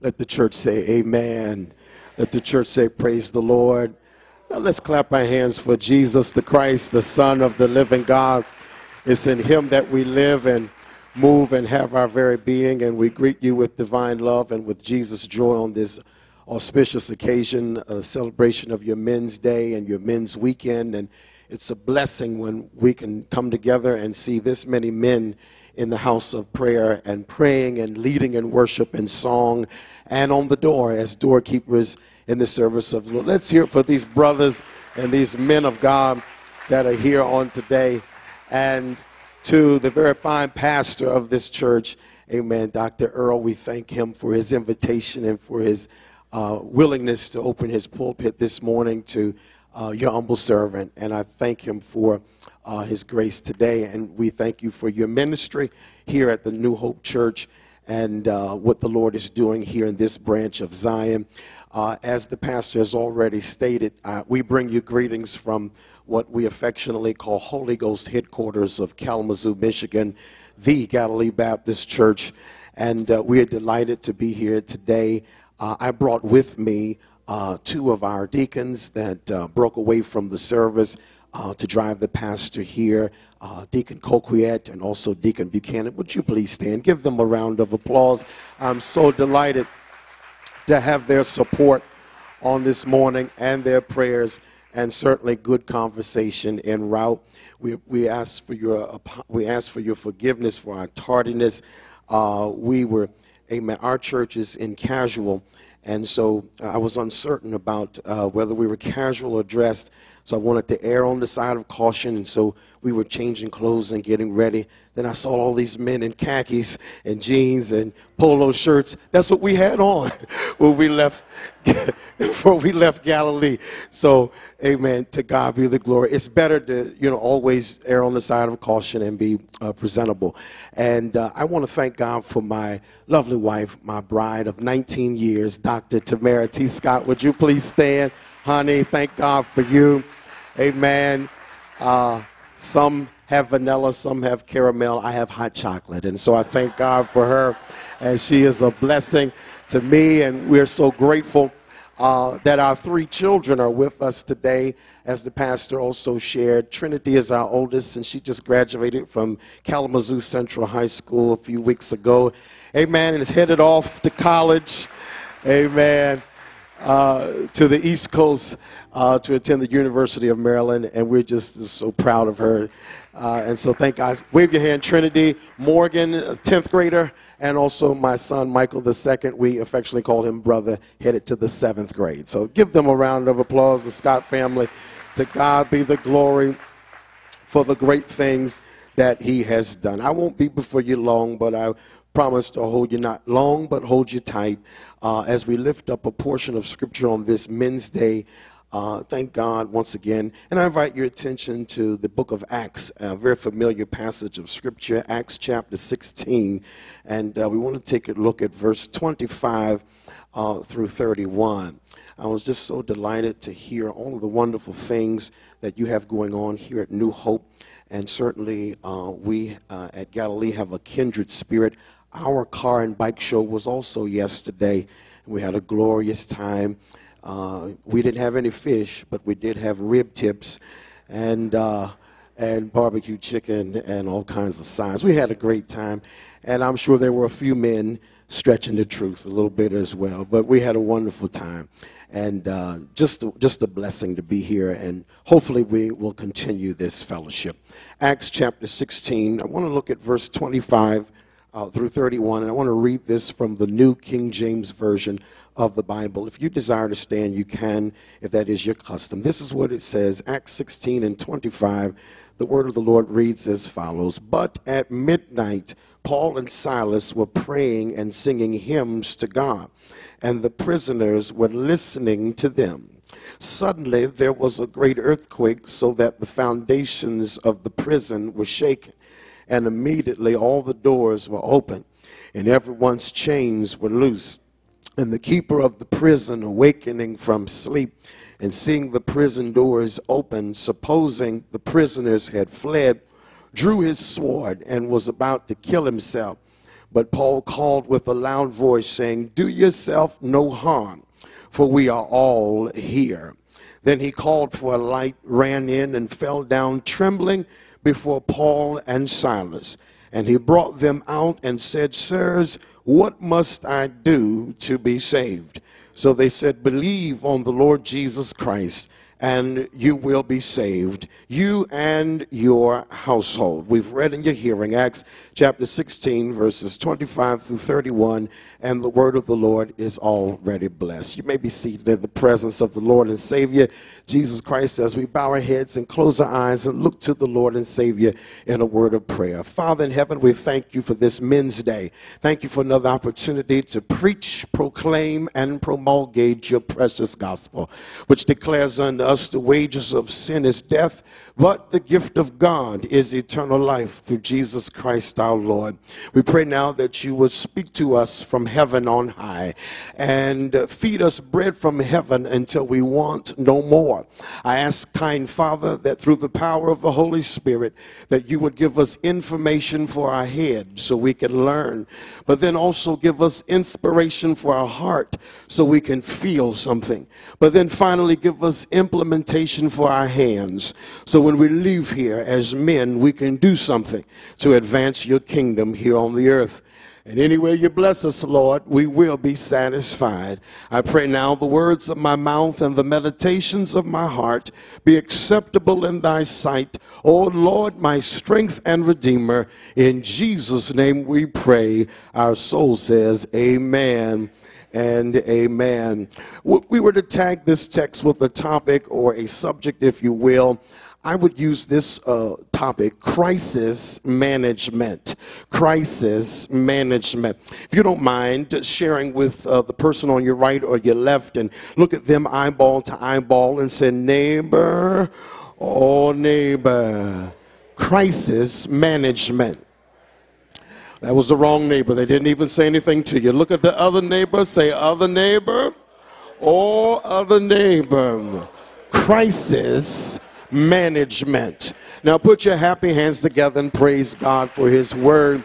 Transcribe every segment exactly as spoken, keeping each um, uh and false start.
Let the church say amen. Let the church say praise the Lord. Now let's clap our hands for Jesus the Christ, the Son of the living God. It's in him that we live and move and have our very being, and we greet you with divine love and with Jesus' joy on this auspicious occasion, a celebration of your Men's Day and your Men's Weekend. And it's a blessing when we can come together and see this many men in the house of prayer and praying and leading in worship and song and on the door as doorkeepers in the service of the Lord. Let's hear it for these brothers and these men of God that are here on today. And to the very fine pastor of this church, amen, Doctor Earl, we thank him for his invitation and for his uh, willingness to open his pulpit this morning to uh, your humble servant. And I thank him for uh, his grace today. And we thank you for your ministry here at the New Hope Church and uh, what the Lord is doing here in this branch of Zion. Uh, as the pastor has already stated, uh, we bring you greetings from what we affectionately call Holy Ghost headquarters of Kalamazoo, Michigan, the Galilee Baptist Church. And uh, we are delighted to be here today. Uh, I brought with me uh, two of our deacons that uh, broke away from the service uh, to drive the pastor here, uh, Deacon Coquiet and also Deacon Buchanan. Would you please stand? Give them a round of applause. I'm so delighted to have their support on this morning and their prayers and certainly good conversation en route. We, we ask for your we ask for your forgiveness for our tardiness. Uh, we were, amen, our church is in casual, and so I was uncertain about uh, whether we were casual or dressed. So I wanted to err on the side of caution, and so we were changing clothes and getting ready. Then I saw all these men in khakis and jeans and polo shirts. That's what we had on when we left, before we left Galilee. So, amen, to God be the glory. It's better to, you know, always err on the side of caution and be uh, presentable. And uh, I want to thank God for my lovely wife, my bride of nineteen years, Doctor Tamara T. Scott. Would you please stand? Honey, thank God for you. Amen. Uh, some have vanilla, some have caramel. I have hot chocolate. And so I thank God for her, and she is a blessing to me. And we're so grateful uh, that our three children are with us today. As the pastor also shared, Trinity is our oldest, and she just graduated from Kalamazoo Central High School a few weeks ago. Amen. And is headed off to college. Amen. Uh, to the East Coast uh, to attend the University of Maryland, and we're just, just so proud of her. Uh, and so thank God. Wave your hand, Trinity. Morgan, a tenth grader, and also my son, Michael the second. We affectionately call him brother, headed to the seventh grade. So give them a round of applause, the Scott family. To God be the glory for the great things that he has done. I won't be before you long, but I promise to hold you not long, but hold you tight uh, as we lift up a portion of Scripture on this Men's Day. Uh, thank God once again. And I invite your attention to the book of Acts, a very familiar passage of Scripture, Acts chapter sixteen. And uh, we want to take a look at verse twenty-five uh, through thirty-one. I was just so delighted to hear all of the wonderful things that you have going on here at New Hope. And certainly uh, we uh, at Galilee have a kindred spirit. Our car and bike show was also yesterday. We had a glorious time. Uh, we didn't have any fish, but we did have rib tips and uh, and barbecue chicken and all kinds of sides. We had a great time, and I'm sure there were a few men stretching the truth a little bit as well. But we had a wonderful time, and uh, just a, just a blessing to be here. And hopefully we will continue this fellowship. Acts chapter sixteen. I want to look at verse twenty-five uh, through thirty-one, and I want to read this from the New King James Version of the Bible. If you desire to stand, you can, if that is your custom. This is what it says, Acts sixteen and twenty-five. The word of the Lord reads as follows: But at midnight, Paul and Silas were praying and singing hymns to God, and the prisoners were listening to them. Suddenly there was a great earthquake, so that the foundations of the prison were shaken, and immediately all the doors were opened, and everyone's chains were loosed. And the keeper of the prison, awakening from sleep and seeing the prison doors open, supposing the prisoners had fled, drew his sword and was about to kill himself. But Paul called with a loud voice, saying, "Do yourself no harm, for we are all here." Then he called for a light, ran in, and fell down trembling before Paul and Silas. And he brought them out and said, "Sirs, what must I do to be saved?" So they said, "Believe on the Lord Jesus Christ, and you will be saved, you and your household." We've read in your hearing Acts chapter sixteen, verses twenty-five through thirty-one, and the word of the Lord is already blessed. You may be seated in the presence of the Lord and Savior, Jesus Christ, as we bow our heads and close our eyes and look to the Lord and Savior in a word of prayer. Father in heaven, we thank you for this Men's Day. Thank you for another opportunity to preach, proclaim, and promulgate your precious gospel, which declares unto us the wages of sin is death, but the gift of God is eternal life through Jesus Christ our Lord. We pray now that you would speak to us from heaven on high and feed us bread from heaven until we want no more. I ask, kind Father, that through the power of the Holy Spirit, that you would give us information for our head so we can learn, but then also give us inspiration for our heart so we can feel something, but then finally give us implementation for our hands so when we leave here as men, we can do something to advance your kingdom here on the earth. And anywhere you bless us, Lord, we will be satisfied. I pray now the words of my mouth and the meditations of my heart be acceptable in thy sight, O Lord, my strength and redeemer. In Jesus' name we pray. Our soul says amen and amen. If we were to tag this text with a topic or a subject, if you will, I would use this uh, topic, crisis management. Crisis management. If you don't mind sharing with uh, the person on your right or your left and look at them eyeball to eyeball and say, neighbor, oh neighbor, crisis management. That was the wrong neighbor. They didn't even say anything to you. Look at the other neighbor, say other neighbor, or other neighbor. Crisis management. Now put your happy hands together and praise God for his word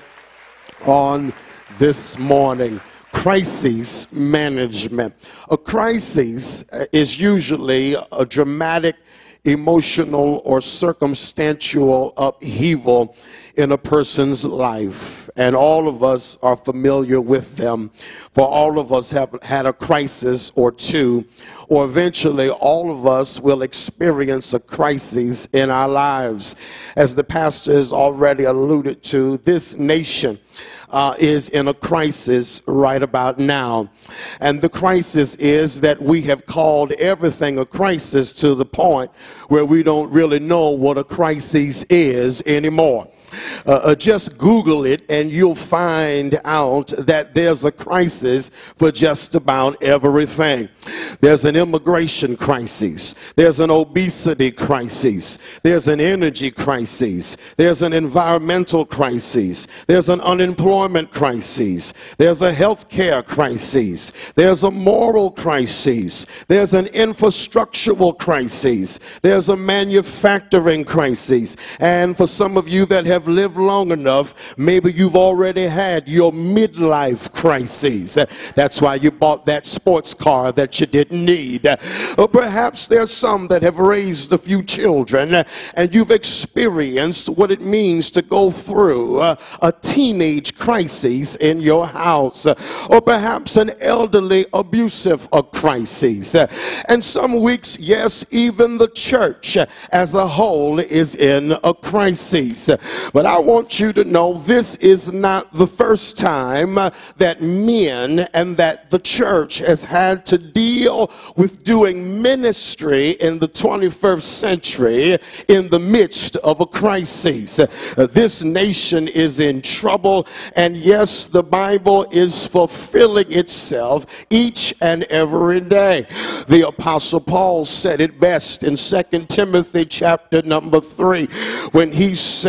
on this morning. Crisis management. A crisis is usually a dramatic, emotional, or circumstantial upheaval in a person's life, and all of us are familiar with them, for all of us have had a crisis or two, or eventually all of us will experience a crisis in our lives. As the pastor has already alluded to, this nation Uh, is in a crisis right about now. And the crisis is that we have called everything a crisis to the point where we don't really know what a crisis is anymore. Uh, uh, just Google it and you'll find out that there's a crisis for just about everything. There's an immigration crisis. There's an obesity crisis. There's an energy crisis. There's an environmental crisis. There's an unemployment crisis. There's a health care crisis. There's a moral crisis. There's an infrastructural crisis. There's a manufacturing crisis. And for some of you that have lived long enough, maybe you've already had your midlife crisis. That's why you bought that sports car that you didn't need. Or perhaps there's some that have raised a few children and you've experienced what it means to go through a, a teenage crisis in your house. Or perhaps an elderly abusive crisis. And some weeks, yes, even the church as a whole is in a crisis. But I want you to know this is not the first time uh, that men and that the church has had to deal with doing ministry in the twenty-first century in the midst of a crisis. Uh, this nation is in trouble, and yes, the Bible is fulfilling itself each and every day. The Apostle Paul said it best in Second Timothy chapter number three when he said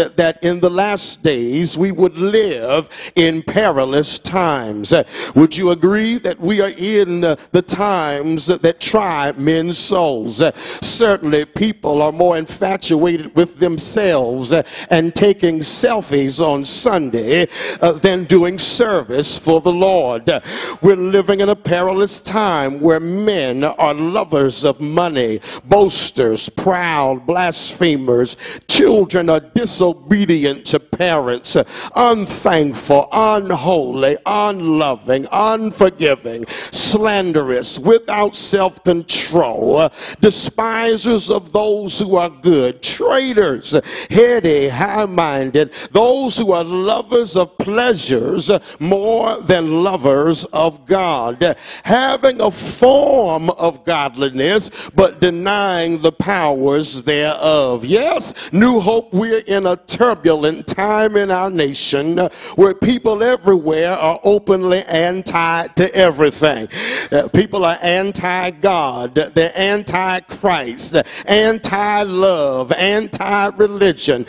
that in the last days we would live in perilous times. Would you agree that we are in the times that try men's souls? Certainly people are more infatuated with themselves and taking selfies on Sunday uh, than doing service for the Lord. We're living in a perilous time where men are lovers of money, boasters, proud, blasphemers. Children are disobedient to parents, unthankful, unholy, unloving, unforgiving, slanderous, without self-control, despisers of those who are good, traitors, heady, high-minded, those who are lovers of pleasures more than lovers of God, having a form of godliness but denying the powers thereof. Yes, New Hope, we're in a turbulent time in our nation where people everywhere are openly anti to everything. Uh, people are anti-God, they're anti-Christ, anti-love, anti-religion,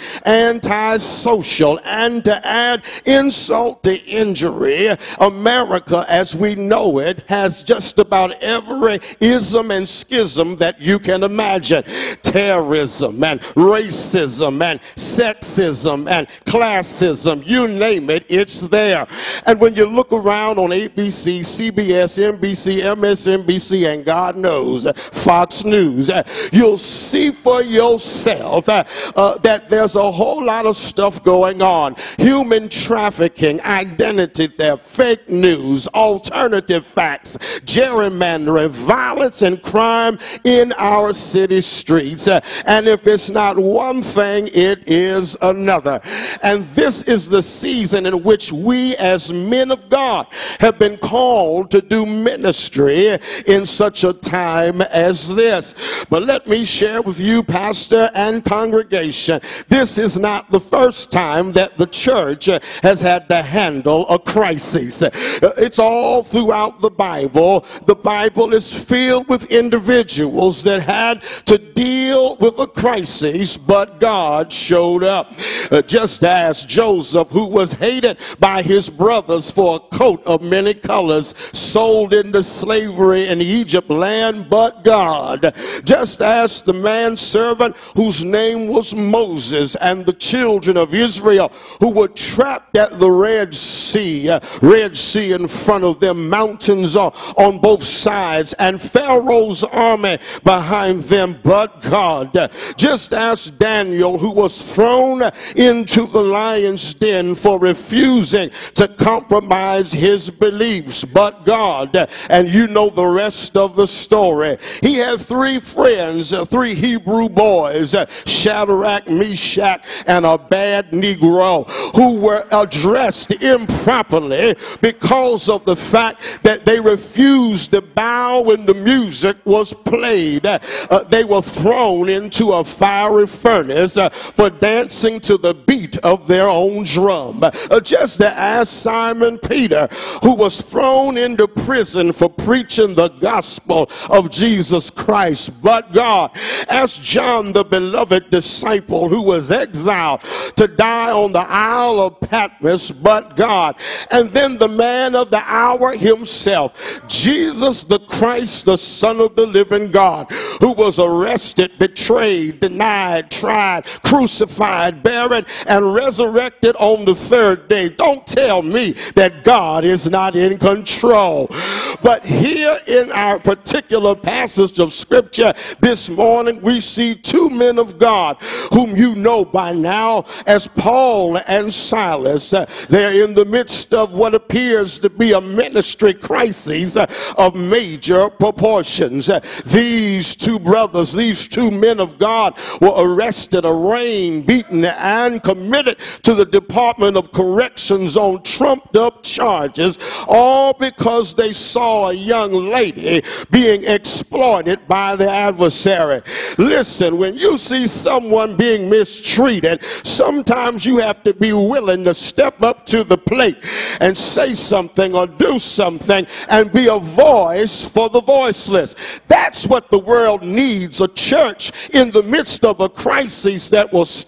anti-social, and to add insult to injury, America as we know it has just about every ism and schism that you can imagine. Terrorism and racism and sexism and classism, you name it, it's there. And when you look around on A B C, C B S, N B C, M S N B C, and God knows, Fox News, you'll see for yourself uh, uh, that there's a whole lot of stuff going on. Human trafficking, identity theft, fake news, alternative facts, gerrymandering, violence and crime in our city streets. Uh, and if it's not one thing, it is another. And this is the season in which we as men of God have been called to do ministry in such a time as this. But let me share with you, pastor and congregation, this is not the first time that the church has had to handle a crisis. It's all throughout the Bible. The Bible is filled with individuals that had to deal with a crisis, but God showed up. Uh, just as Joseph, who was hated by his brothers for a coat of many colors, sold into slavery in Egypt land, but God. Just as the manservant whose name was Moses and the children of Israel who were trapped at the Red Sea, uh, Red Sea in front of them, mountains uh, on both sides, and Pharaoh's army behind them, but God. Just as Daniel, who was thrown into the lion's den for refusing to compromise his beliefs, but God. And you know the rest of the story. He had three friends, uh, three Hebrew boys, uh, Shadrach, Meshach, and a bad Negro, who were addressed improperly because of the fact that they refused to bow when the music was played. Uh, they were thrown into a fiery furnace uh, for dancing to the beat of their own drum. Uh, just as Simon Peter, who was thrown into prison for preaching the gospel of Jesus Christ, but God. As John, the beloved disciple, who was exiled to die on the Isle of Patmos, but God. And then the man of the hour himself, Jesus the Christ, the Son of the living God, who was arrested, betrayed, denied, tried, crucified, buried, and resurrected on the third day. Don't tell me that God is not in control. But here in our particular passage of scripture this morning, we see two men of God whom you know by now as Paul and Silas. Uh, they're in the midst of what appears to be a ministry crisis uh, of major proportions. Uh, these two brothers, these two men of God were arrested, arraigned, beaten, and committed to the Department of Corrections on trumped up charges, all because they saw a young lady being exploited by the adversary. Listen, when you see someone being mistreated, sometimes you have to be willing to step up to the plate and say something or do something and be a voice for the voiceless. That's what the world needs, a church in the midst of a crisis that will step up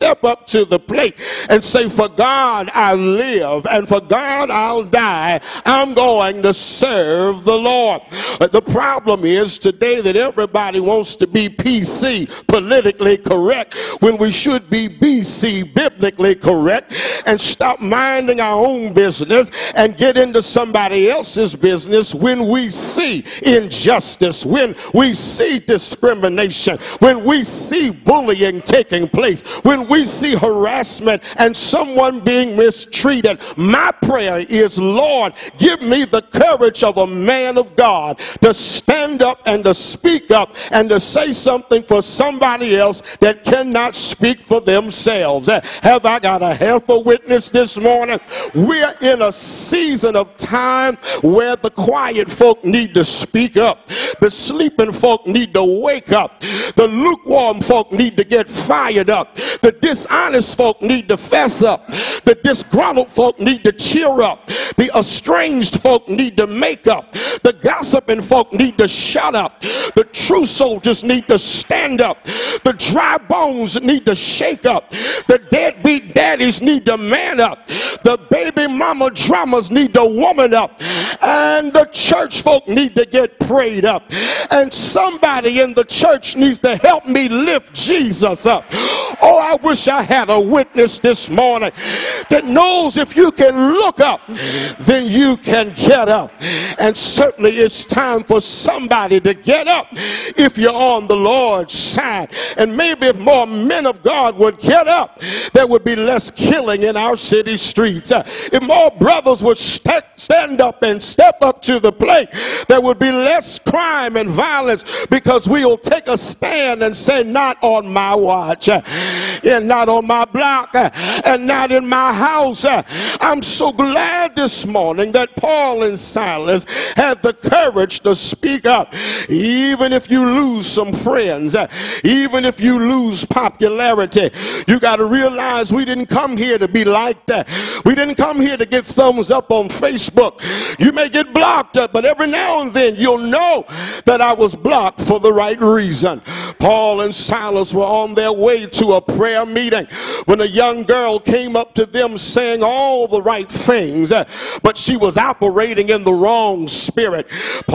up to the plate and say, for God I live and for God I'll die. I'm going to serve the Lord. But the problem is today that everybody wants to be P C, politically correct, when we should be B C, biblically correct, and stop minding our own business and get into somebody else's business when we see injustice, when we see discrimination, when we see bullying taking place, when we see harassment and someone being mistreated. My prayer is, Lord, give me the courage of a man of God to stand up and to speak up and to say something for somebody else that cannot speak for themselves. Have I got a helpful witness this morning? We're in a season of time where the quiet folk need to speak up. The sleeping folk need to wake up. The lukewarm folk need to get fired up. The dishonest folk need to fess up. The disgruntled folk need to cheer up. The estranged folk need to make up. The gossiping folk need to shut up. The true soldiers need to stand up. The dry bones need to shake up. The deadbeat daddies need to man up. The baby mama dramas need to woman up. And the church folk need to get prayed up. And somebody in the church needs to help me lift Jesus up. Oh, I wish I had a witness this morning that knows if you can look up, then you can get up. And certainly it's time for somebody to get up if you're on the Lord's side. And maybe if more men of God would get up, there would be less killing in our city streets. Uh, if more brothers would st stand up and step up to the plate, there would be less crime and violence, because we will take a stand and say, not on my watch, uh, and not on my block, uh, and not in my house. Uh, I'm so glad this morning that Paul and Silas had the courage to speak up. Even if you lose some friends, uh, even if you lose popularity, you got to realize we didn't come here to be liked. Uh, we didn't come here to get thumbs up on Facebook. You may get blocked, uh, but every now and then you'll know that I was blocked for the right reason. Paul and Silas were on their way to a prayer meeting when a young girl came up to them saying all the right things, uh, but she was operating in the wrong spirit.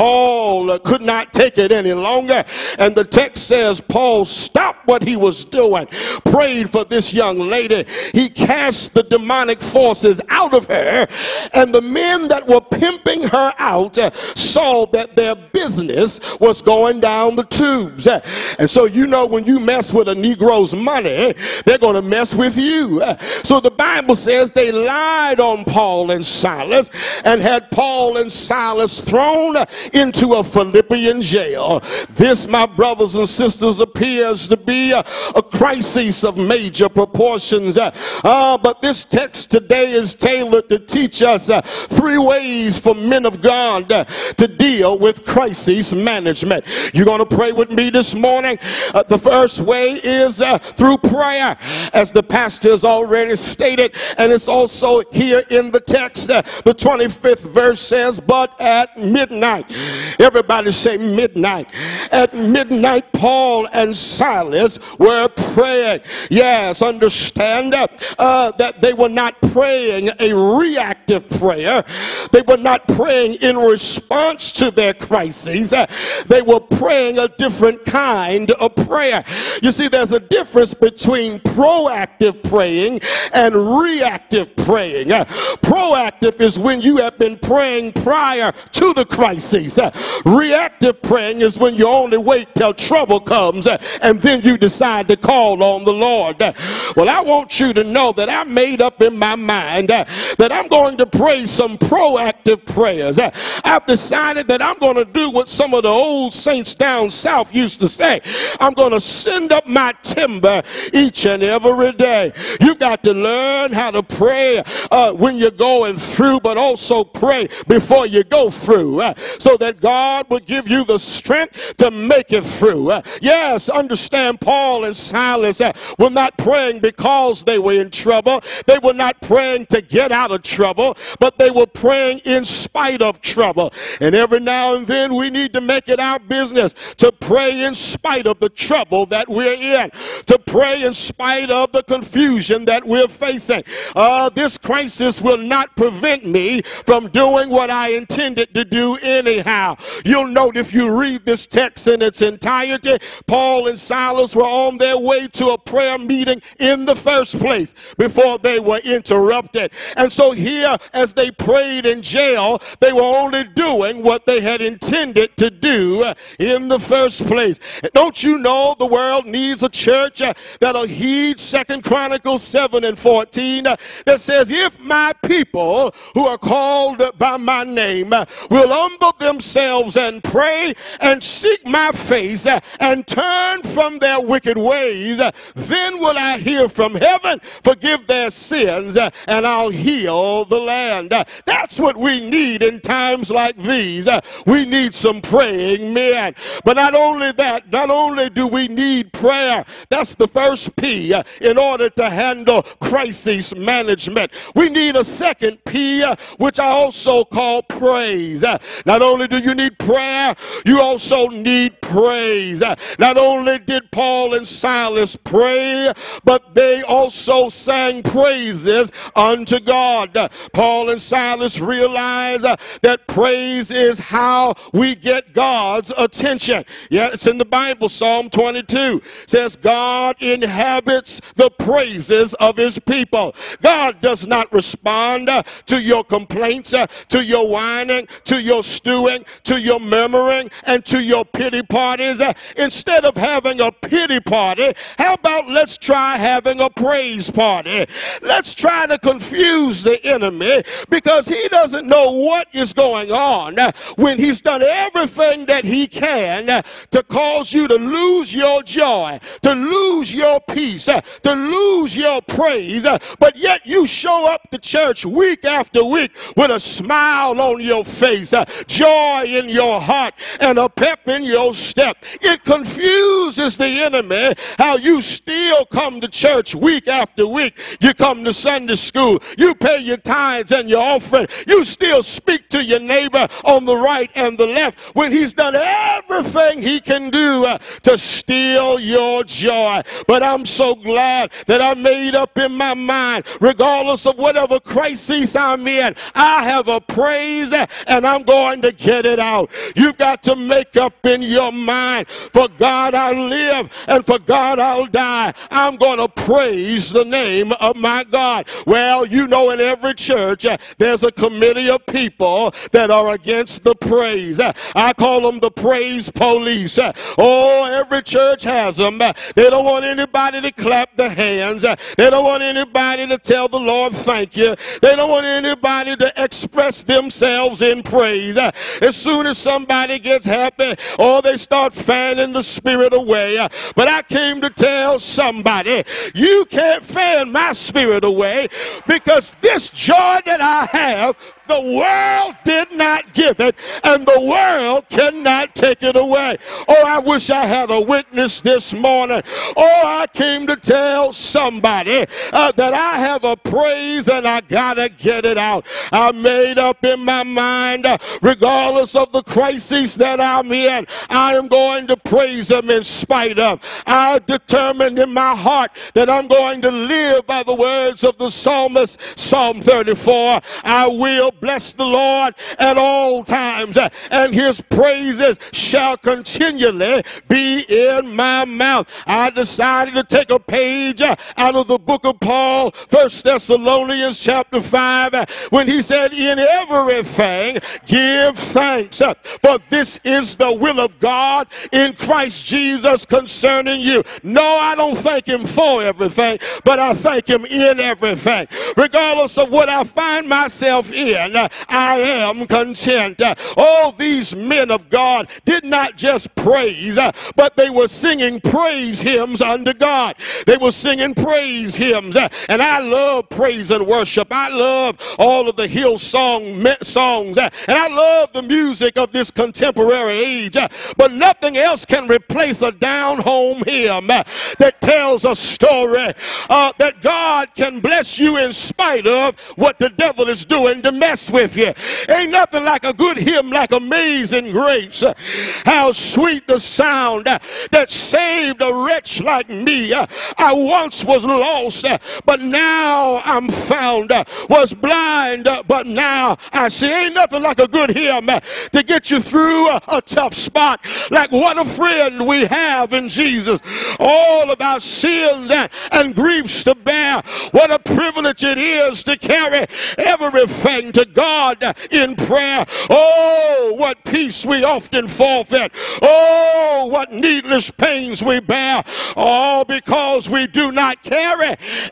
Paul uh, could not take it any longer, and the text says Paul stopped what he was doing, prayed for this young lady. He cast the demonic forces out of her, and the men that were pimping her out uh, saw that their business was going down the tubes. Uh, and so you know, when you mess with a Negro's money, they're going to mess with you. Uh, so the Bible says they lied on Paul and Silas and had Paul and Silas thrown into a Philippian jail. This, my brothers and sisters, appears to be a, a crisis of major proportions. Uh, uh, but this text today is tailored to teach us uh, three ways for men of God uh, to deal with crisis management. You're going to pray with me this morning. Uh, the first way is uh, through prayer, as the pastor has already stated, and it's also here in the text. Uh, the twenty-fifth verse says, but at midnight, everybody say midnight. At midnight, Paul and Silas were praying. Yes, understand uh, uh, that they were not praying a reactive prayer. They were not praying in response to their crises. Uh, they were praying a different kind of prayer. You see, there's a difference between proactive praying and reactive praying. Uh, proactive is when you have been praying prior to the crisis. Uh, reactive praying is when you only wait till trouble comes uh, and then you decide to call on the Lord. Uh, well, I want you to know that I made up in my mind uh, that I'm going to pray some proactive prayers. Uh, I've decided that I'm going to do what some of the old saints down south used to say. I'm going to send up my timber each and every day. You've got to learn how to pray uh, when you're going through, but also pray before you go through, uh, so that God will give you the strength to make it through. Uh, yes, understand, Paul and Silas uh, were not praying because they were in trouble. They were not praying to get out of trouble, but they were praying in spite of trouble. And every now and then we need to make it our business to pray in spite of the trouble that we're in, to pray in spite of the confusion that we're facing. Uh, this crisis will not prevent me from doing what I intended to do anyhow. You'll note if you read this text in its entirety, Paul and Silas were on their way to a prayer meeting in the first place before they were interrupted. And so here, as they prayed in jail, they were only doing what they had intended to do in the first place. Don't you know the world needs a church uh, that'll heed Second Chronicles seven and fourteen uh, that says, if my people who are called by my name uh, will humble themselves and pray and seek my face uh, and turn from their wicked ways, uh, then will I hear from heaven, forgive their sins, uh, and I'll heal the land. Uh, that's what we need in times like these. Uh, we need some praying men. But not only that, not only do we need prayer, that's the first P uh, in order to handle crisis management. We need a second P, uh, which I also call praise. Uh, not only do you need prayer, you also need praise. Uh, not only did Paul and Silas pray, but they also sang praises unto God. Uh, Paul and Silas realized uh, that praise is how we get God's attention. Yeah, it's in the Bible. Psalm twenty-two says God inhabits the praises of his people. God does not respond uh, to your complaints, uh, to your whining, to your stewing, to your murmuring, and to your pity parties. Uh, instead of having a pity party, how about let's try having a praise party? Let's try to confuse the enemy, because he doesn't know what is going on uh, when he's done everything that he can uh, to cause you to lose your joy, to lose your peace, uh, to lose your praise, uh, but yet you show up to church week after week with a smile on your face, uh, joy in your heart, and a pep in your step. It confuses the enemy how you still come to church week after week. You come to Sunday school, you pay your tithes and your offering, you still speak to your neighbor on the right and the left when he's done everything he can do uh, to steal your joy. But I'm so glad that I made up in my mind, regardless of whatever crisis I'm in, I have a praise uh, and I'm going to get it out. You've got to make up in your mind, for God I'll live and for God I'll die. I'm going to praise the name of my God. Well, you know, in every church uh, there's a committee of people that are against the praise. Uh, I call them the praise police. Uh, oh, every church has them. Uh, they don't want anybody to clap their hands. Uh, they don't want anybody to tell the Lord thank you. They don't want anybody to express themselves in praise. Uh, as soon as somebody gets happy, oh, they start fanning the spirit away. Uh, but I came to tell somebody, you can't fan my spirit away, because this joy that I have, the world did not give it, and the world cannot take it away. Oh, I wish I had a witness this morning. Oh, I came to tell somebody uh, that I have a praise and I gotta get it out. I made up in my mind, uh, regardless of the crisis that I'm in, I am going to praise him in spite of. I determined in my heart that I'm going to live by the words of the psalmist, Psalm thirty-four. I will bless the Lord at all times, and his praises shall continually be in my mouth. I decided to take a page out of the book of Paul, First Thessalonians chapter five, when he said, in everything give thanks, for this is the will of God in Christ Jesus concerning you. No, I don't thank him for everything, but I thank him in everything. Regardless of what I find myself in, I am content. All these men of God did not just praise, but they were singing praise hymns unto God. They were singing praise hymns, and I love praise and worship. I love all of the Hillsong songs, and I love the music of this contemporary age, but nothing else can replace a down-home hymn that tells a story uh, that God can bless you in spite of what the devil is doing domestically. mess with you. Ain't nothing like a good hymn like Amazing Grace. How sweet the sound that saved a wretch like me. I once was lost, but now I'm found. Was blind, but now I see. Ain't nothing like a good hymn to get you through a, a tough spot. Like what a friend we have in Jesus. All of our sins and, and griefs to bear. What a privilege it is to carry everything to God in prayer. Oh, what peace we often forfeit. Oh, what needless pains we bear. All because we do not carry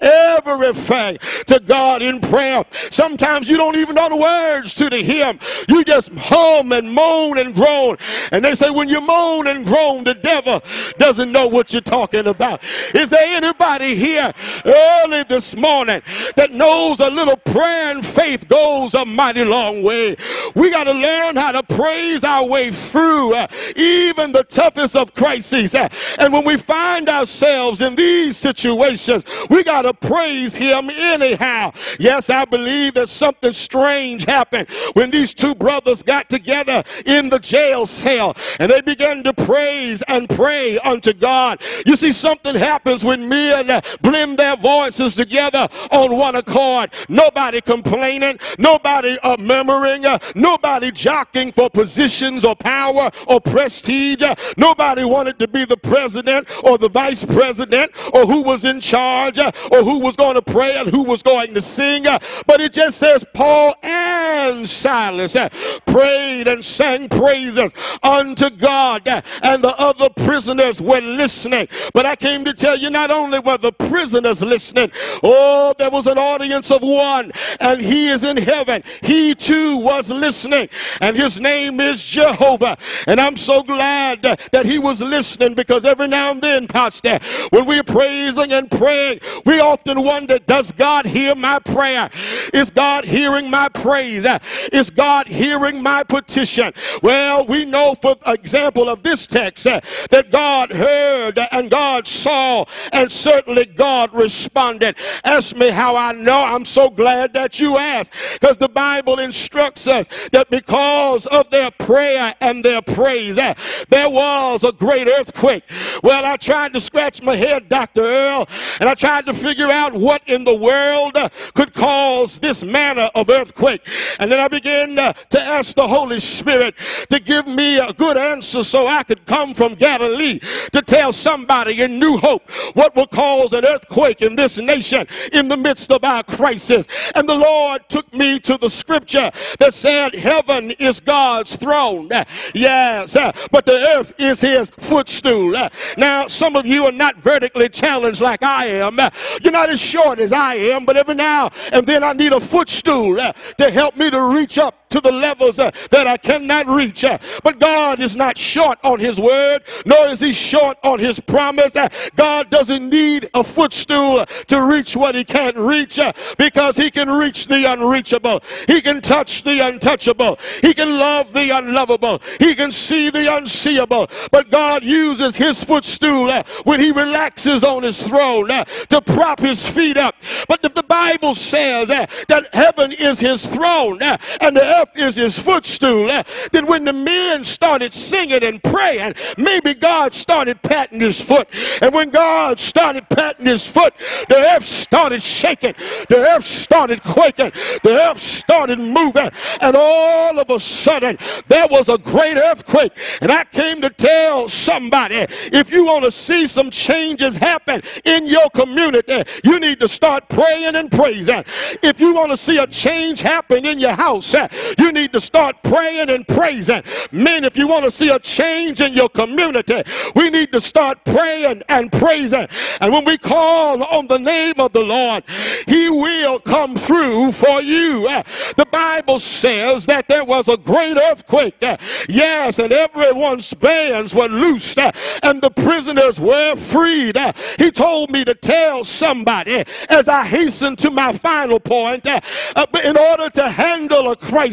everything to God in prayer. Sometimes you don't even know the words to the hymn. You just hum and moan and groan. And they say when you moan and groan, the devil doesn't know what you're talking about. Is there anybody here early this morning that knows a little prayer and faith goes a mighty long way? We got to learn how to praise our way through uh, even the toughest of crises. Uh, and when we find ourselves in these situations, we got to praise him anyhow. Yes, I believe that something strange happened when these two brothers got together in the jail cell and they began to praise and pray unto God. You see, something happens when men uh, blend their voices together on one accord. Nobody complaining, nobody uh, murmuring, uh, nobody jockeying for positions or power or prestige. Uh, nobody wanted to be the president or the vice president or who was in charge uh, or who was going to pray and who was going to sing. Uh, but it just says Paul and Silas uh, prayed and sang praises unto God, uh, and the other prisoners were listening. But I came to tell you, not only were the prisoners listening, oh, there was an audience of one, and he is in heaven. He too was listening, and his name is Jehovah. And I'm so glad uh, that he was listening, because every now and then, Pastor, when we're praising and praying, we often wonder, does God hear my prayer? Is God hearing my praise? Uh, is God hearing my petition? Well, we know, for example of this text, uh, that God heard and God saw, and certainly God responded. Ask me how I know. I'm so glad that you asked, because the Bible instructs us that because of their prayer and their praise, uh, there was a great earthquake. Well, I tried to scratch my head, Doctor Earl, and I tried to figure out what in the world uh, could cause this manner of earthquake. And then I began uh, to ask the Holy Spirit to give me a good answer so I could come from Galilee to tell somebody in New Hope what will cause an earthquake in this nation in the midst of our crisis. And the Lord took me to the scripture that said heaven is God's throne. Yes, but the earth is his footstool. Now, some of you are not vertically challenged like I am. You're not as short as I am, but every now and then I need a footstool to help me to reach up to the levels uh, that I cannot reach. Uh, but God is not short on his word, nor is he short on his promise. Uh, God doesn't need a footstool uh, to reach what he can't reach, uh, because he can reach the unreachable. He can touch the untouchable. He can love the unlovable. He can see the unseeable. But God uses his footstool uh, when he relaxes on his throne uh, to prop his feet up. But if the Bible says uh, that heaven is his throne uh, and the earth is his footstool, uh, then when the men started singing and praying, maybe God started patting his foot. And when God started patting his foot, the earth started shaking, the earth started quaking, the earth started moving, and all of a sudden there was a great earthquake. And I came to tell somebody, if you want to see some changes happen in your community, you need to start praying and praising. If you want to see a change happen in your house, uh, you need to start praying and praising. Men, if you want to see a change in your community, we need to start praying and praising. And when we call on the name of the Lord, he will come through for you. Uh, the Bible says that there was a great earthquake. Uh, yes, and everyone's bands were loosed uh, and the prisoners were freed. Uh, he told me to tell somebody, as I hasten to my final point, uh, uh, in order to handle a crisis,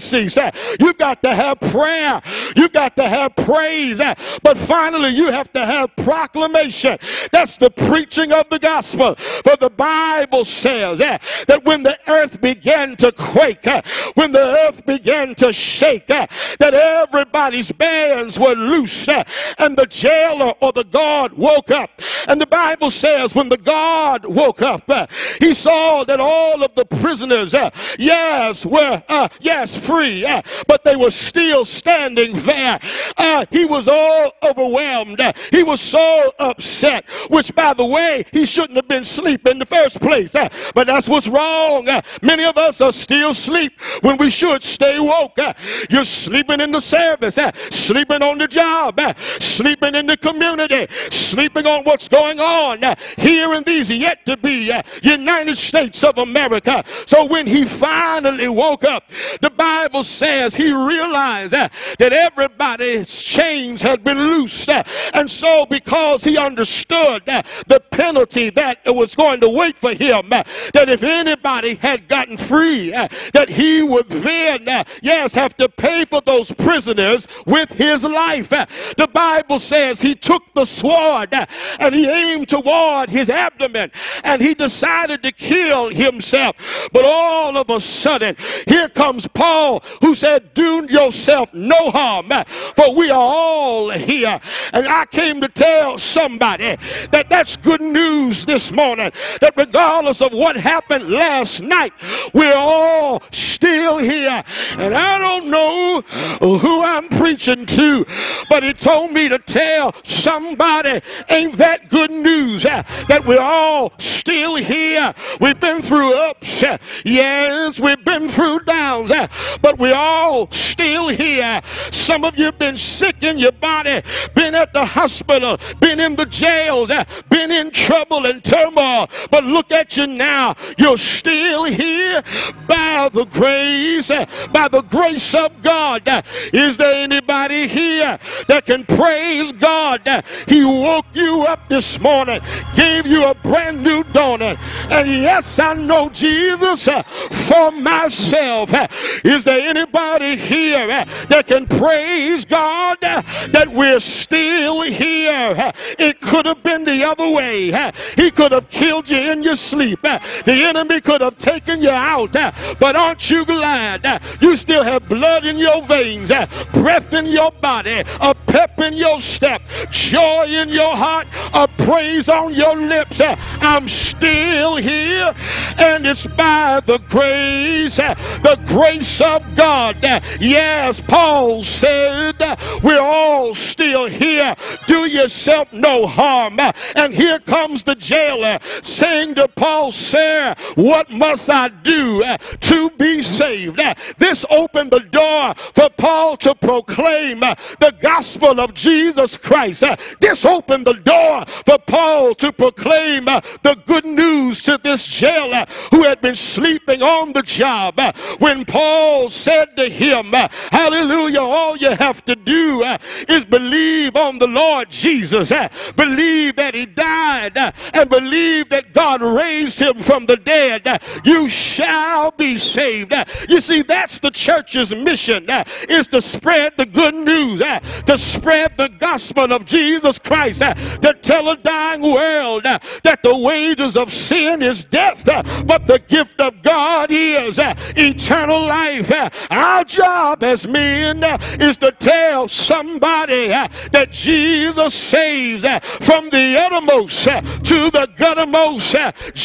cease. You've got to have prayer. You've got to have praise. But finally, you have to have proclamation. That's the preaching of the gospel. For the Bible says that when the earth began to quake, when the earth began to shake, that everybody's bands were loose, and the jailer or the guard woke up. And the Bible says when the guard woke up, he saw that all of the prisoners, yes, were, uh, yes, free, uh, but they were still standing there. Uh, he was all overwhelmed. Uh, he was so upset, which, by the way, he shouldn't have been asleep in the first place. Uh, but that's what's wrong. Uh, many of us are still asleep when we should stay woke. Uh, you're sleeping in the service, uh, sleeping on the job, uh, sleeping in the community, sleeping on what's going on uh, here in these yet to be uh, United States of America. So when he finally woke up, the Bible says he realized uh, that everybody's chains had been loosed. Uh, and so because he understood uh, the penalty that was going to wait for him, uh, that if anybody had gotten free, uh, that he would then, uh, yes, have to pay for those prisoners with his life. Uh, the Bible says he took the sword uh, and he aimed toward his abdomen and he decided to kill himself. But all of a sudden, here comes Paul, who said, do yourself no harm, for we are all here. And I came to tell somebody that that's good news this morning, that regardless of what happened last night, we're all still here. And I don't know who I'm preaching to, but he told me to tell somebody, ain't that good news, that we're all still here. We've been through ups, yes, we've been through downs, but we're all still here. Some of you have been sick in your body, been at the hospital, been in the jails, been in trouble and turmoil, but look at you now. You're still here by the grace, by the grace of God. Is there anybody here that can praise God? He woke you up this morning, gave you a brand new dawning. And yes, I know Jesus for myself. Is there anybody here that can praise God that we're still here? It could have been the other way. He could have killed you in your sleep. The enemy could have taken you out. But aren't you glad you still have blood in your veins, breath in your body, a pep in your step, joy in your heart, a praise on your lips? I'm still here, and it's by the grace, the grace of God. Yes, Paul said we're all still here. Do yourself no harm. And here comes the jailer saying to Paul, sir, what must I do to be saved? This opened the door for Paul to proclaim the gospel of Jesus Christ. This opened the door for Paul to proclaim the good news to this jailer who had been sleeping on the job. When Paul said to him, hallelujah, all you have to do is believe on the Lord Jesus, believe that he died, and believe that God raised him from the dead, you shall be saved. You see, that's the church's mission, is to spread the good news, to spread the gospel of Jesus Christ, to tell a dying world that the wages of sin is death, but the gift of God is eternal life. Our job as men is to tell somebody that Jesus saves from the uttermost to the guttermost.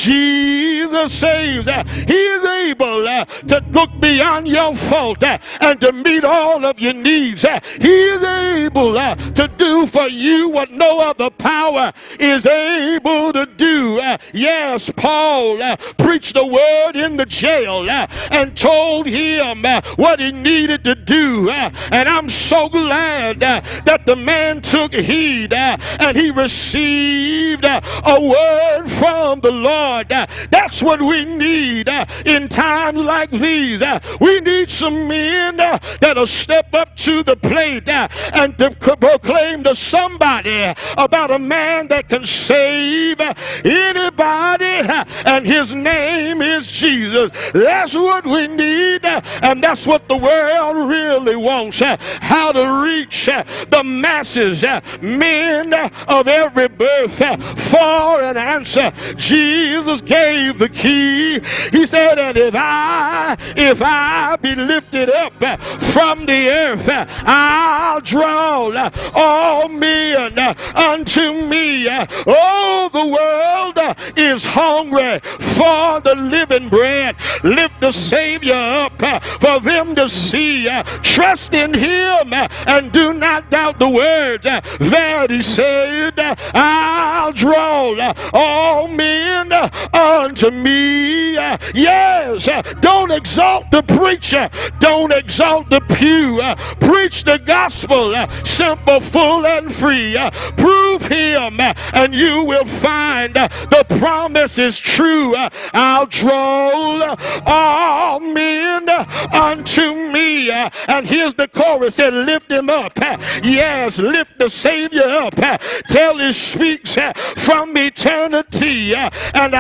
Jesus saves. He is able to look beyond your fault and to meet all of your needs. He is able to do for you what no other power is able to do. Yes, Paul preached the word in the jail and told him what he needed to do. And I'm so glad that the man took heed and he received a word from the Lord. That's what we need in times like these. We need some men that'll step up to the plate uh, and to proclaim to somebody about a man that can save anybody, uh, and his name is Jesus. That's what we need, uh, and that's what the world really wants. Uh, how to reach uh, the masses, uh, men uh, of every birth, uh, for an answer. Jesus gave the key. He said, and if I, if I be lifted up uh, from the earth, uh, I'll draw uh, all men uh, unto me. Uh, oh, the world uh, is hungry for the living bread. Lift the Savior up uh, for them to see. Uh, trust in him uh, and do not doubt the words uh, that he said. Uh, I'll draw uh, all men uh, unto me. Uh, yes, uh, don't exalt the preacher. Don't exalt the pew. Uh, preach the gospel, uh, simple, full, and free. Uh, prove him, uh, and you will find uh, the promise is true. Uh, I'll draw uh, all men uh, unto me. Uh, and here's the chorus, said, lift him up. Uh, yes, lift the Savior up. Uh, till he speaks uh, from eternity. Uh, and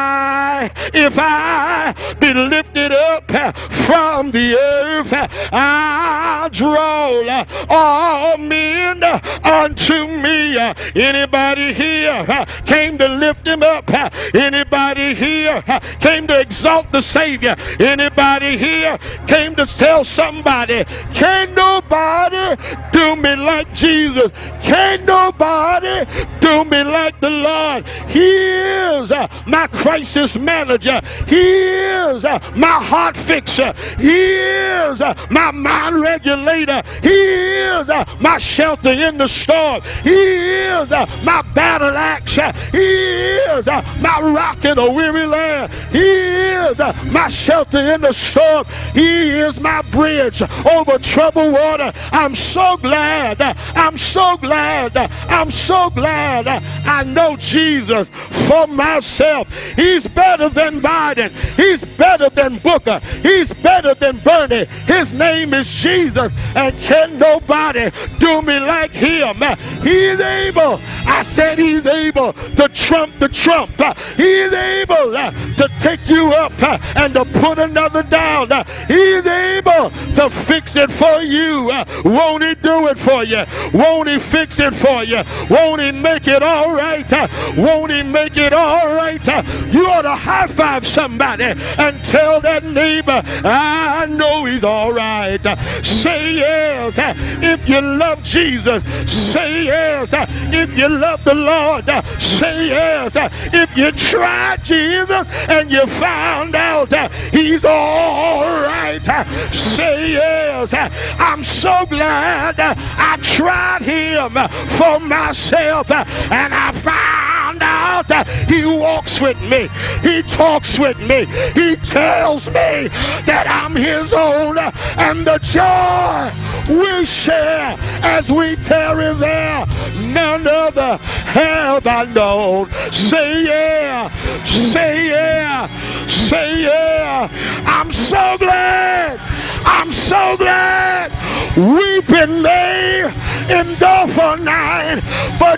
I, if I be lifted up uh, from the earth, uh, I'll draw uh, all men uh, unto me. Uh, anybody here uh, came to lift him up? Uh, anybody here uh, came to exalt the Savior? Anybody here came to tell somebody, can't nobody do me like Jesus? Can't nobody do me like the Lord? He is uh, my crisis manager. He is uh, my heart fixer. He is uh, my mind regulator. He is uh, my shelter in the storm. He is uh, my battle axe. He is uh, my rock in a weary land. He is uh, my shelter in the storm. He is my bridge over troubled water. I'm so glad. Uh, I'm so glad. Uh, I'm so glad uh, I know Jesus for myself. He's better than Biden. He's better than Booker. He's better than Bernie. His name is Jesus, and can nobody do me like him? Uh, he's able. I said he's able to trump the trump. Uh, he's able uh, to take you up uh, and to put another down. Uh, he's able to fix it for you. Uh, won't he do it for you? Won't he fix it for you? Won't he make it all right? Uh, won't he make it all right? Uh, you ought to high five somebody and tell that neighbor, I know he's all right. Uh, say yes uh, if you love Jesus. Say yes uh, if you love the Lord. Uh, say yes uh, if you tried Jesus and you found out uh, he's all right. Uh, say yes. Uh, I'm so glad uh, I tried him uh, for myself uh, and I found out uh, he walks with me. He talks with me. He tells me that I'm his own, uh, and the joy we share as we tarry there, none other have I known. Say yeah, say yeah, say yeah. I'm so glad, I'm so glad we've been there in for nine, but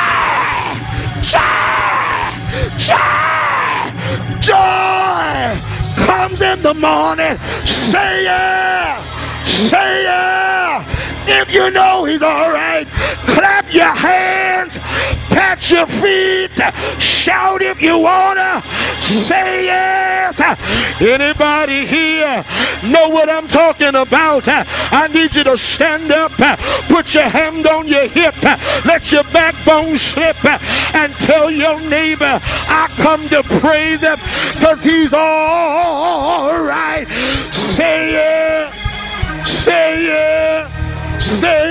joy, joy, joy, joy comes in the morning. Say yeah, say yeah. If you know he's all right, clap your hands, pat your feet, shout if you wanna, say yes. Anybody here know what I'm talking about? I need you to stand up, put your hand on your hip, let your backbone slip, and tell your neighbor, I come to praise him because he's all right. Say yeah, say yeah. Say